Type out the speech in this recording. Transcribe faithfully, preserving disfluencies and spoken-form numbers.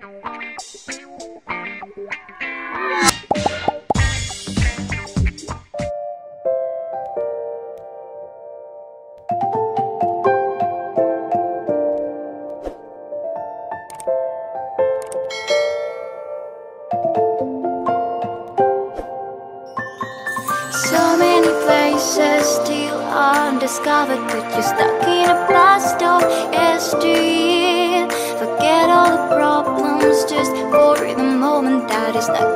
So many places still undiscovered, but you're stuck in a blast of yesteryear. Forget all the problems just for the moment that is not